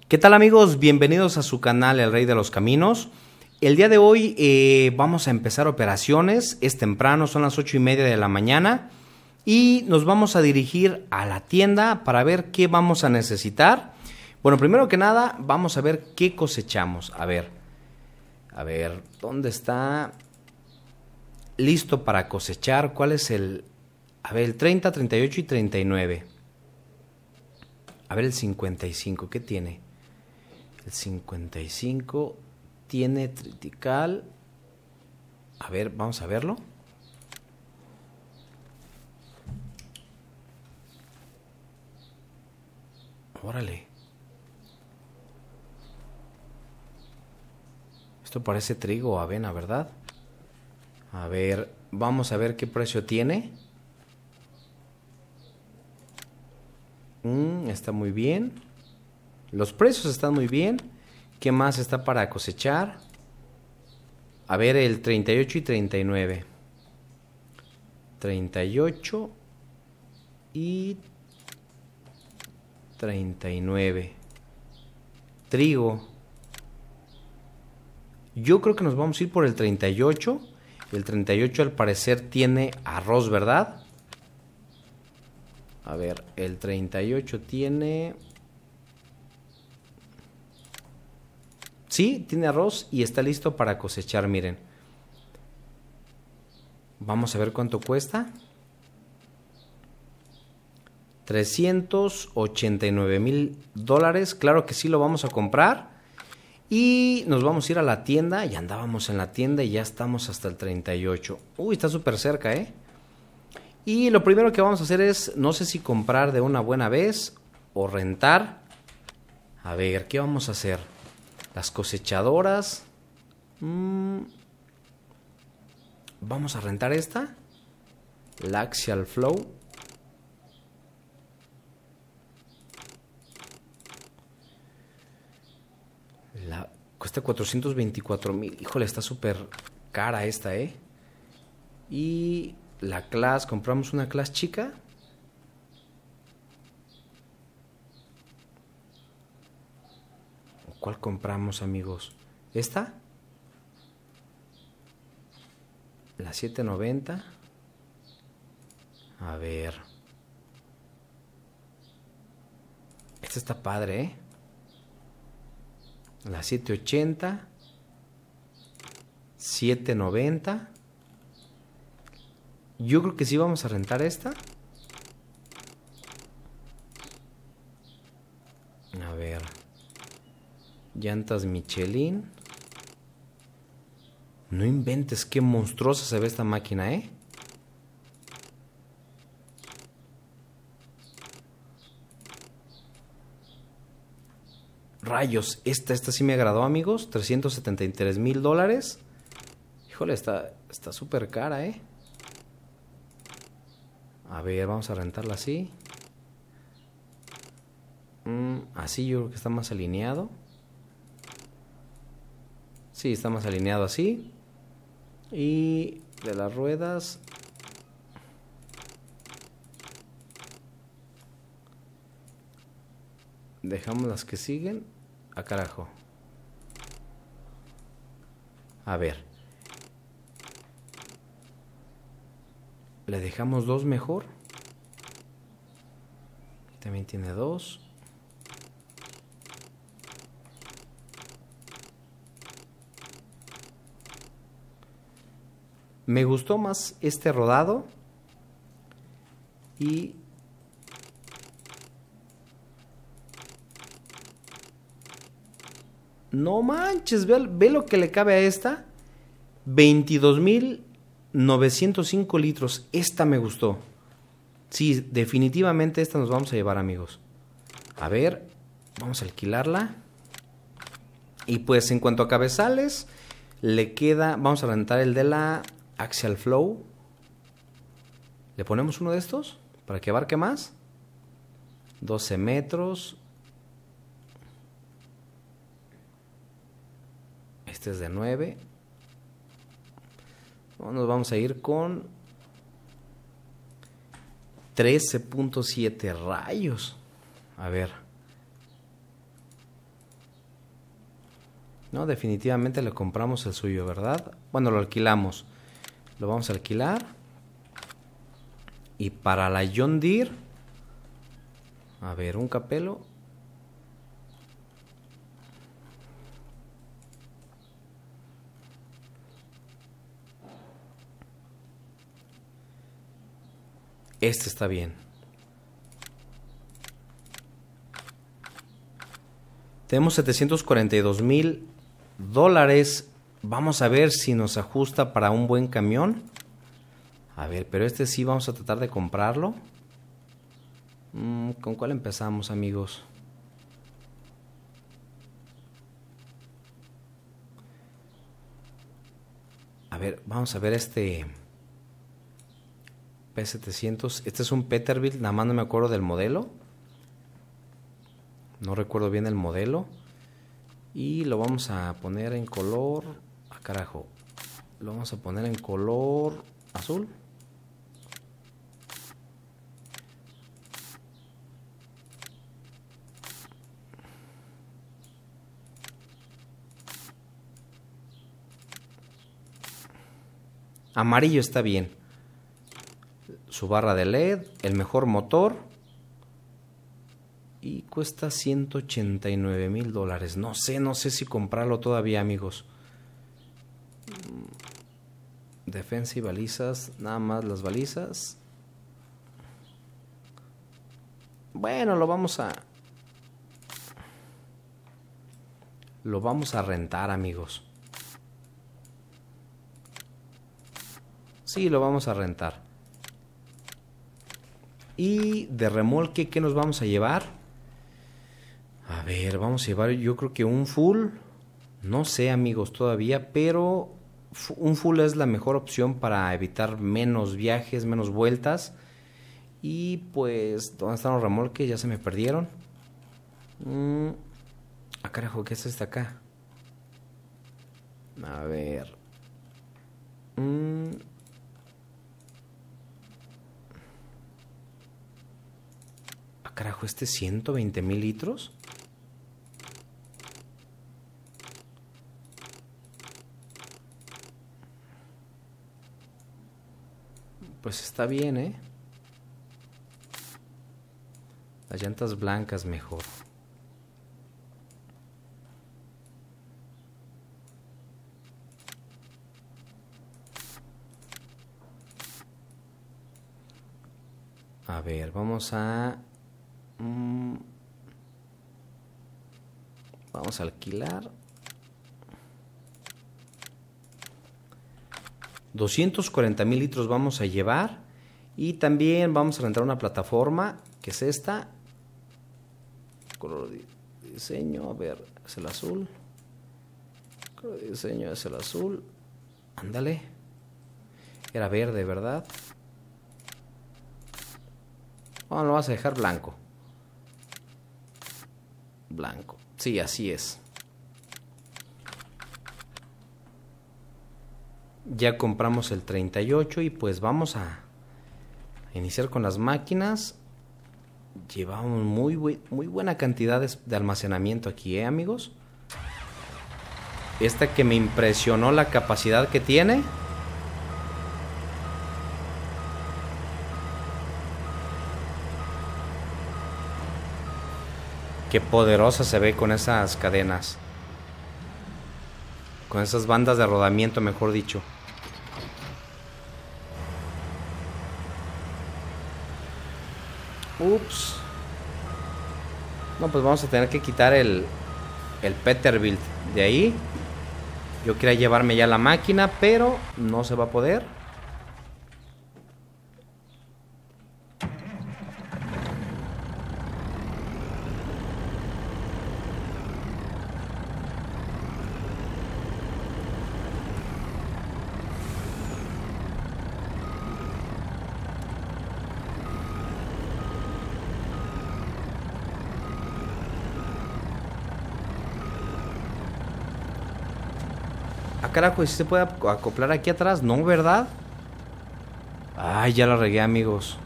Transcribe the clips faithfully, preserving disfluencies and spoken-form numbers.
¿Qué tal amigos? Bienvenidos a su canal El Rey de los Caminos. El día de hoy eh, vamos a empezar operaciones, es temprano, son las ocho y media de la mañana y nos vamos a dirigir a la tienda para ver qué vamos a necesitar. Bueno, primero que nada vamos a ver qué cosechamos. A ver, a ver, ¿dónde está? Listo para cosechar. ¿Cuál es el? A ver, el treinta, treinta y ocho y treinta y nueve. A ver el cincuenta y cinco, ¿qué tiene? El cincuenta y cinco tiene triticale. A ver, vamos a verlo. Órale. Esto parece trigo o avena, ¿verdad? A ver, vamos a ver qué precio tiene. Mm, está muy bien. Los precios están muy bien. ¿Qué más está para cosechar? A ver, el treinta y ocho y treinta y nueve. treinta y ocho y treinta y nueve. Trigo. Yo creo que nos vamos a ir por el treinta y ocho. El treinta y ocho al parecer tiene arroz, ¿verdad? A ver, el treinta y ocho tiene... Sí, tiene arroz y está listo para cosechar, miren. Vamos a ver cuánto cuesta. trescientos ochenta y nueve mil dólares. Claro que sí lo vamos a comprar. Y nos vamos a ir a la tienda. Ya andábamos en la tienda y ya estamos hasta el treinta y ocho. Uy, está súper cerca, ¿eh? Y lo primero que vamos a hacer es, no sé si comprar de una buena vez o rentar. A ver, ¿qué vamos a hacer? Las cosechadoras. Mm, vamos a rentar esta. La Axial Flow. La, cuesta cuatrocientos veinticuatro mil. Híjole, está súper cara esta, ¿eh? Y la Class, compramos una Class chica. ¿Cuál compramos, amigos? ¿Esta? La setecientos noventa. A ver. Esta está padre, ¿eh? La setecientos ochenta. setecientos noventa. Yo creo que sí vamos a rentar esta. A ver. Llantas Michelin. No inventes, qué monstruosa se ve esta máquina, ¿eh? Rayos, esta, esta sí me agradó, amigos. trescientos setenta y tres mil dólares. Híjole, está está súper cara, ¿eh? A ver, vamos a rentarla así. Mm, así yo creo que está más alineado. Sí, está más alineado así. Y de las ruedas... Dejamos las que siguen. A carajo. A ver. Le dejamos dos mejor. También tiene dos. Me gustó más este rodado. Y... No manches, ve, ve lo que le cabe a esta. veintidós mil novecientos cinco litros. Esta me gustó. Sí, definitivamente esta nos vamos a llevar, amigos. A ver, vamos a alquilarla. Y pues en cuanto a cabezales, le queda... Vamos a rentar el de la Axial Flow. ¿Le ponemos uno de estos? Para que abarque más. doce metros. Este es de nueve. Nos vamos a ir con trece punto siete rayos. A ver. No, definitivamente le compramos el suyo, ¿verdad? Bueno, lo alquilamos. Lo vamos a alquilar. Y para la John Deere, a ver, un capelo. Este está bien. Tenemos setecientos cuarenta y dos mil dólares. Vamos a ver si nos ajusta para un buen camión. A ver, pero este sí vamos a tratar de comprarlo. Mm, ¿Con cuál empezamos, amigos? A ver, vamos a ver este P setecientos. Este es un Peterbilt, nada más no me acuerdo del modelo. No recuerdo bien el modelo. Y lo vamos a poner en color... Ah, carajo. Lo vamos a poner en color azul. Amarillo está bien. Su barra de L E D, el mejor motor. Y cuesta ciento ochenta y nueve mil dólares. No sé, no sé si comprarlo todavía, amigos. Defensa y balizas, nada más las balizas. Bueno, lo vamos a... Lo vamos a rentar, amigos. Sí, lo vamos a rentar. Y de remolque, ¿qué nos vamos a llevar? A ver, vamos a llevar yo creo que un full. No sé, amigos, todavía, pero un full es la mejor opción para evitar menos viajes, menos vueltas. Y pues, ¿dónde están los remolques? Ya se me perdieron. Mm. Ah, carajo, ¿qué es este acá? A ver. Mm. Ah, carajo, ¿este ciento veinte mil litros? Pues está bien, ¿eh? Las llantas blancas mejor. A ver, vamos a... Mmm, vamos a alquilar. doscientos cuarenta mil litros vamos a llevar. Y también vamos a rentar una plataforma, que es esta. Color de diseño, a ver, es el azul. Color de diseño es el azul. Ándale. Era verde, ¿verdad? Bueno, lo vas a dejar blanco. Blanco. Sí, así es. Ya compramos el treinta y ocho y pues vamos a iniciar con las máquinas. Llevamos muy, muy buena cantidad de, de almacenamiento aquí, ¿eh, amigos? Esta que me impresionó la capacidad que tiene. Qué poderosa se ve con esas cadenas. Con esas bandas de rodamiento, mejor dicho. Ups. No, pues vamos a tener que quitar el, el Peterbilt de ahí. Yo quería llevarme ya la máquina, pero no se va a poder. Ah, carajo, ¿y si se puede acoplar aquí atrás? No, ¿verdad? Ay, ya la regué, amigos.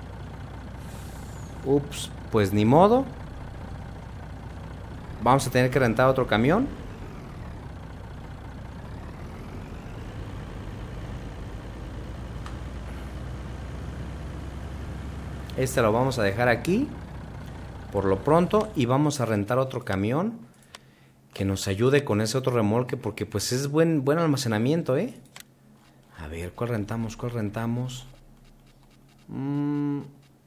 Ups, pues ni modo. Vamos a tener que rentar otro camión. Este lo vamos a dejar aquí por lo pronto y vamos a rentar otro camión que nos ayude con ese otro remolque, porque pues es buen, buen almacenamiento, ¿eh? A ver, ¿cuál rentamos? ¿Cuál rentamos? Mm.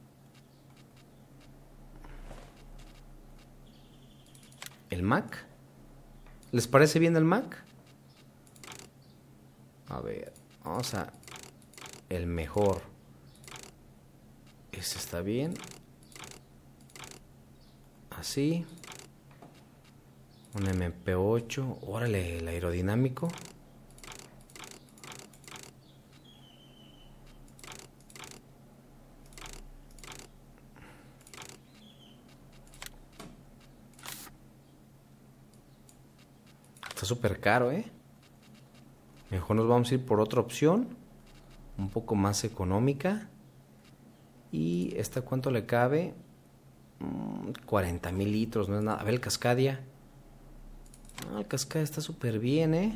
¿El Mac? ¿Les parece bien el Mac? A ver, vamos a... El mejor. Ese está bien. Así. Un eme pe ocho. Órale, el aerodinámico. Está súper caro, ¿eh? Mejor nos vamos a ir por otra opción. Un poco más económica. Y esta, ¿cuánto le cabe? Mm, cuarenta mil litros, no es nada. A ver el Cascadia. Ah, el Cascadia está súper bien, ¿eh?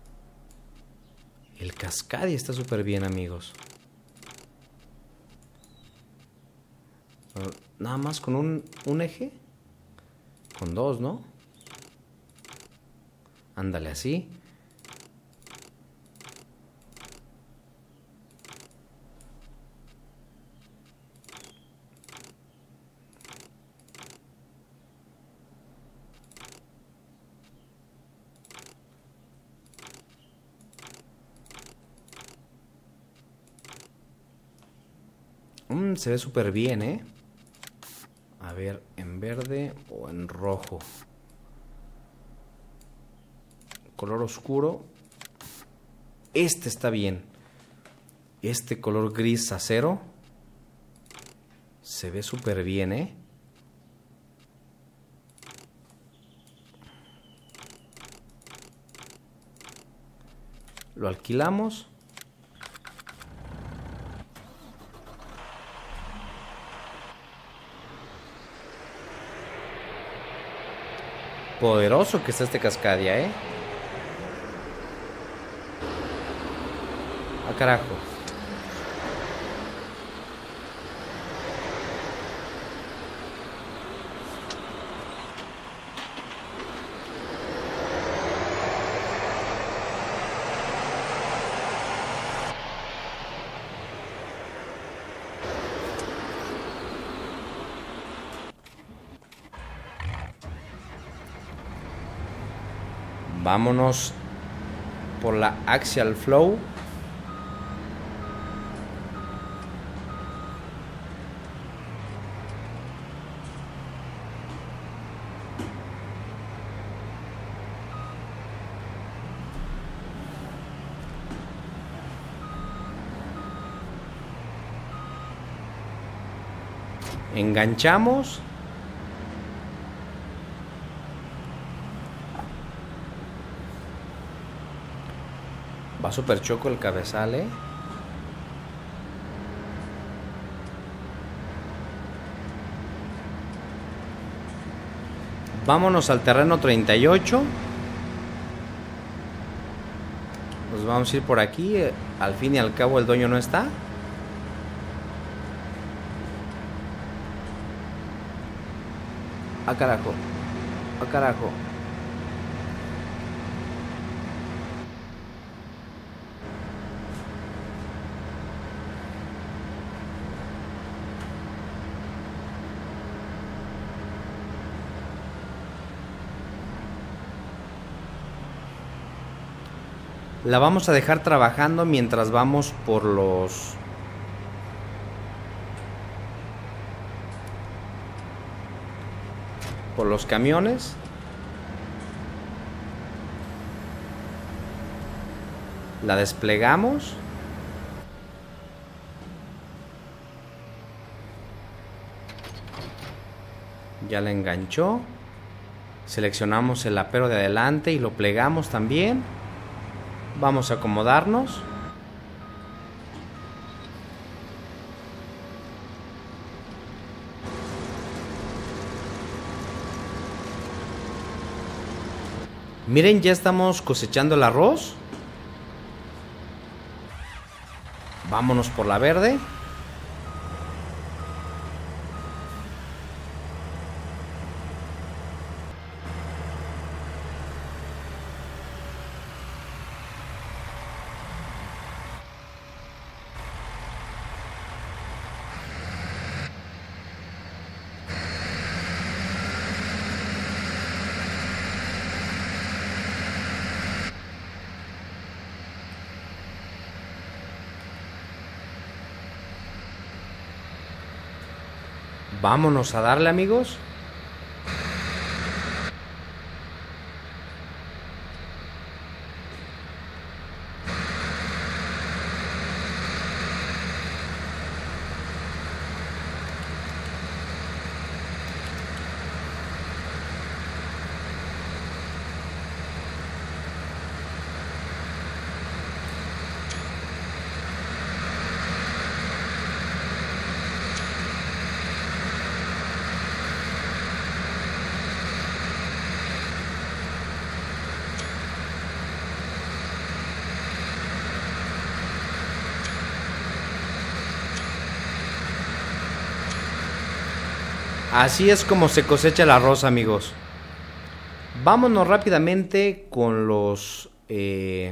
El Cascadia está súper bien, amigos. Nada más con un, un eje. Con dos, ¿no? Ándale, así. Mm, se ve súper bien, ¿eh? A ver, en verde o en rojo. Color oscuro. Este está bien. Este color gris acero se ve súper bien, ¿eh? Lo alquilamos. Poderoso que está este Cascadia, ¿eh? Ah, carajo. Vámonos por la Axial Flow. Enganchamos. Va súper choco el cabezal, ¿eh? Vámonos al terreno treinta y ocho. Nos vamos a ir por aquí. Al fin y al cabo el dueño no está. Ah, carajo. Ah, carajo. La vamos a dejar trabajando mientras vamos por los... por los camiones. La desplegamos. Ya la enganchó. Seleccionamos el apero de adelante y lo plegamos también. Vamos a acomodarnos. Miren, ya estamos cosechando el arroz. Vámonos por la verde. Vámonos a darle, amigos. Así es como se cosecha el arroz, amigos. Vámonos rápidamente con los... Eh,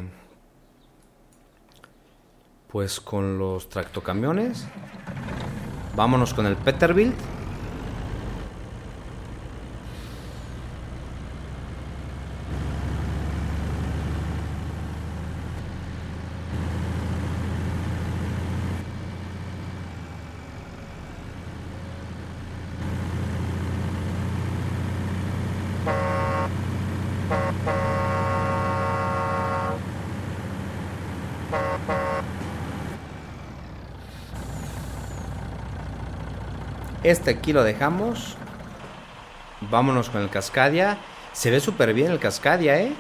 pues con los tractocamiones. Vámonos con el Peterbilt. Este aquí lo dejamos. Vámonos con el Cascadia. Se ve súper bien el Cascadia, ¿eh?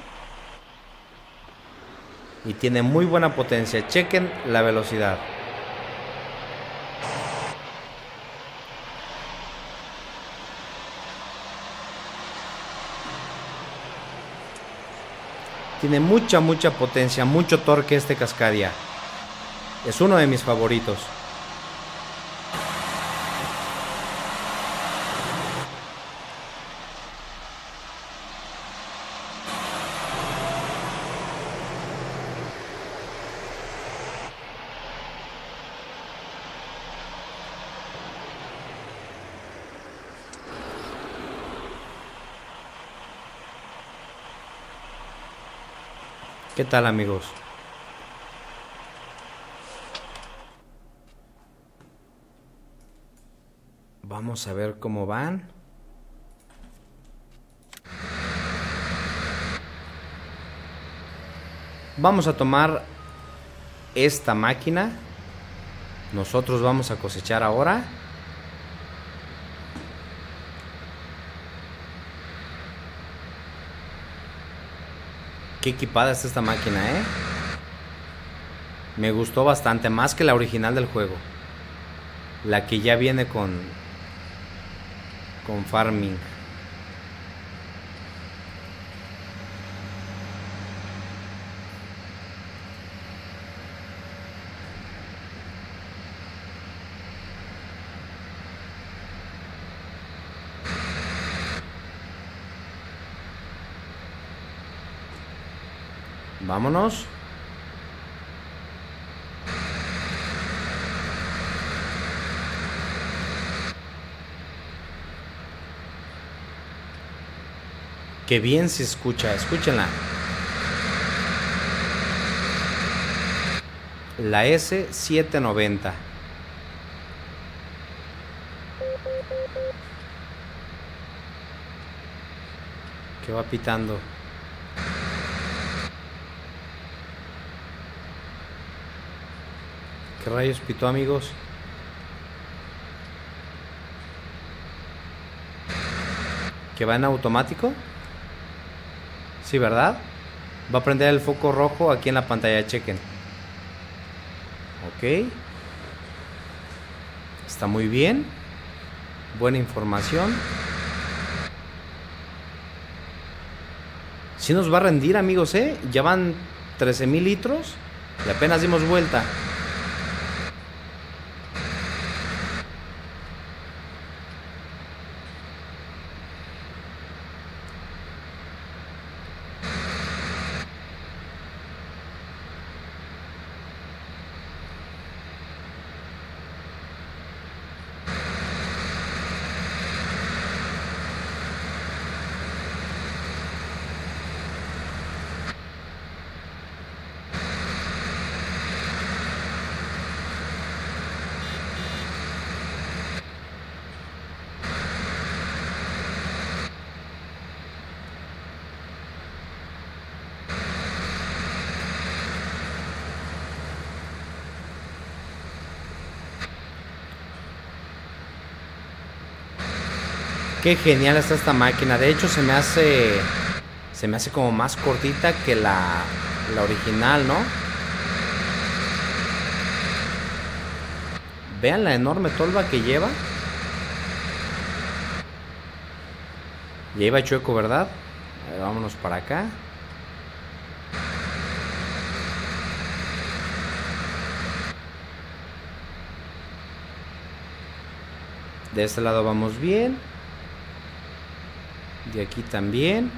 Y tiene muy buena potencia. Chequen la velocidad. Tiene mucha, mucha potencia, mucho torque este Cascadia. Es uno de mis favoritos. ¿Qué tal, amigos? Vamos a ver cómo van. Vamos a tomar esta máquina. Nosotros vamos a cosechar ahora. Qué equipada está esta máquina, ¿eh? Me gustó bastante, más que la original del juego. La que ya viene con... con farming. Vámonos. Qué bien se escucha, escúchenla. La S setecientos noventa. ¿Qué va pitando? ¿Qué rayos pitó, amigos? ¿Que va en automático? Sí, ¿verdad? Va a prender el foco rojo aquí en la pantalla, chequen. Ok. Está muy bien. Buena información. Sí nos va a rendir, amigos, ¿eh? Ya van trece mil litros y apenas dimos vuelta. Qué genial está esta máquina. De hecho se me hace se me hace como más cortita que la, la original, ¿no? Vean la enorme tolva que lleva. Lleva chueco, ¿verdad? A ver, vámonos para acá. De este lado vamos bien. De aquí también.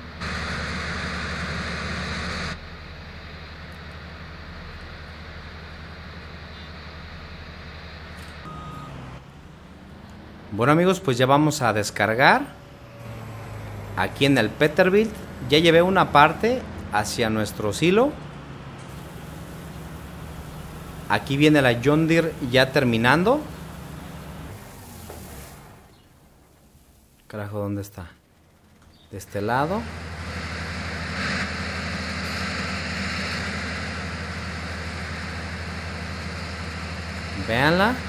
Bueno amigos, pues ya vamos a descargar aquí en el Peterbilt. Ya llevé una parte hacia nuestro silo. Aquí viene la John Deere ya terminando. Carajo, ¿dónde está? De este lado. Véanla.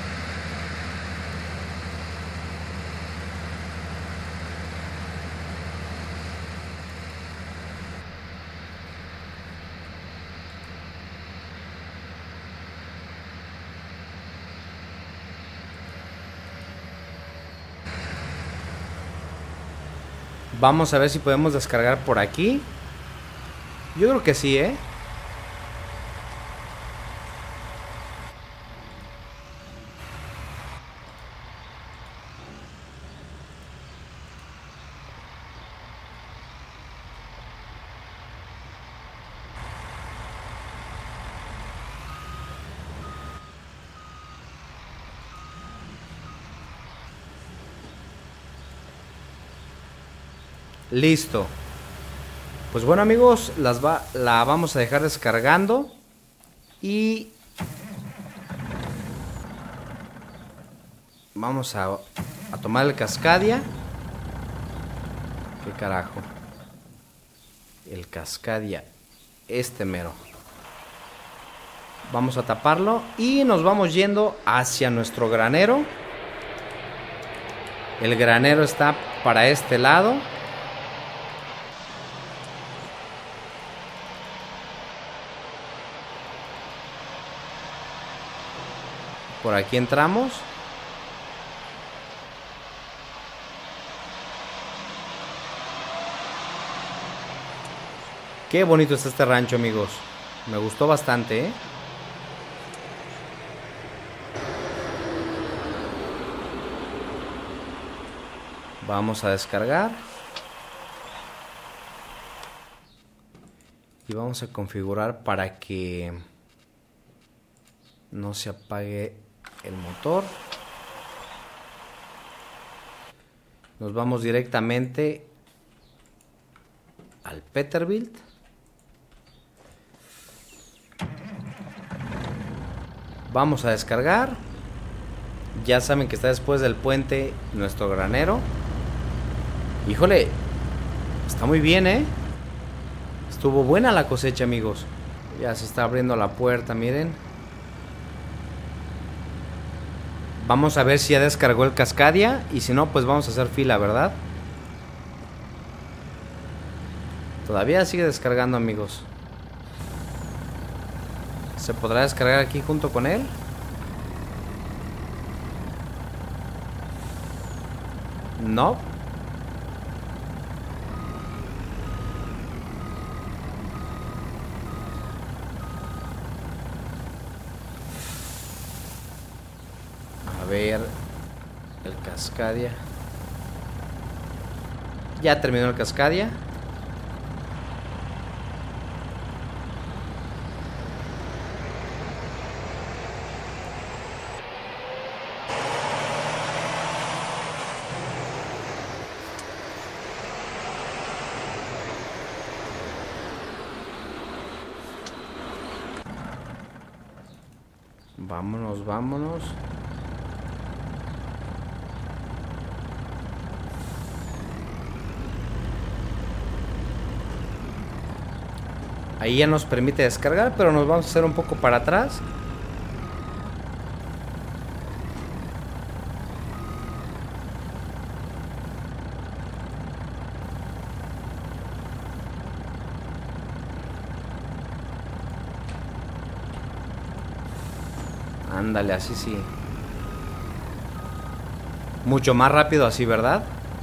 Vamos a ver si podemos descargar por aquí. Yo creo que sí, ¿eh? Listo. Pues bueno amigos, las va, la vamos a dejar descargando. Y vamos a, a tomar el Cascadia. ¿Qué carajo? El Cascadia, este mero. Vamos a taparlo y nos vamos yendo hacia nuestro granero. El granero está para este lado. Por aquí entramos. Qué bonito está este rancho, amigos. Me gustó bastante, ¿eh? Vamos a descargar. Y vamos a configurar para que no se apague el motor. Nos vamos directamente al Peterbilt. Vamos a descargar. Ya saben que está después del puente nuestro granero. Híjole, está muy bien, ¿eh? Estuvo buena la cosecha, amigos. Ya se está abriendo la puerta, miren. Vamos a ver si ya descargó el Cascadia. Y si no, pues vamos a hacer fila, ¿verdad? Todavía sigue descargando, amigos. ¿Se podrá descargar aquí junto con él? No. A ver, el Cascadia. Ya terminó el Cascadia. Vámonos, vámonos. Ahí ya nos permite descargar, pero nos vamos a hacer un poco para atrás. Ándale, así sí. Mucho más rápido así, ¿verdad?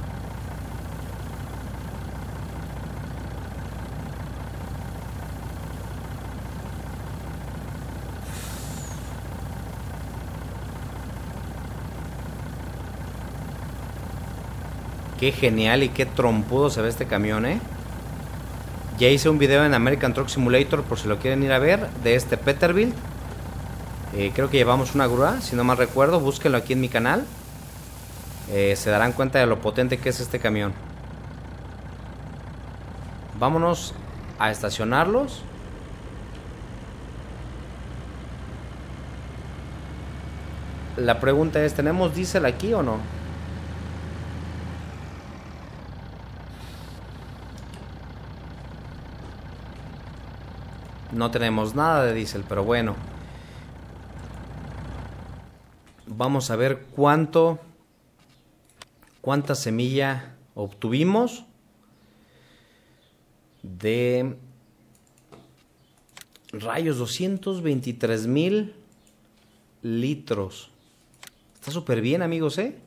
Qué genial y qué trompudo se ve este camión, ¿eh? Ya hice un video en American Truck Simulator por si lo quieren ir a ver, de este Peterbilt. Eh, creo que llevamos una grúa, si no mal recuerdo, búsquenlo aquí en mi canal. Eh, se darán cuenta de lo potente que es este camión. Vámonos a estacionarlos. La pregunta es, ¿tenemos diésel aquí o no? No tenemos nada de diésel, pero bueno. Vamos a ver cuánto, cuánta semilla obtuvimos de rayos. Doscientos veintitrés mil litros. Está súper bien, amigos, ¿eh?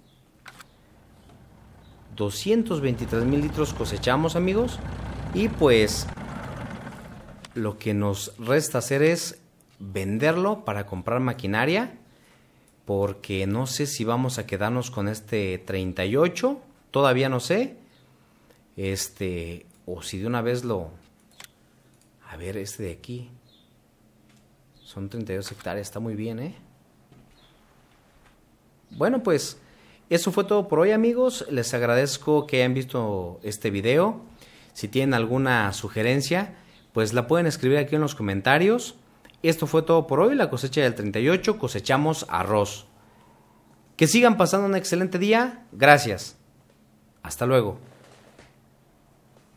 doscientos veintitrés mil litros cosechamos, amigos. Y pues lo que nos resta hacer es venderlo para comprar maquinaria, porque no sé si vamos a quedarnos con este treinta y ocho, todavía no sé, este, o si de una vez lo, a ver, este de aquí, son treinta y dos hectáreas, está muy bien, ¿eh? Bueno, pues eso fue todo por hoy, amigos. Les agradezco que hayan visto este video. Si tienen alguna sugerencia, pues la pueden escribir aquí en los comentarios. Esto fue todo por hoy, la cosecha del treinta y ocho, cosechamos arroz. Que sigan pasando un excelente día, gracias. Hasta luego.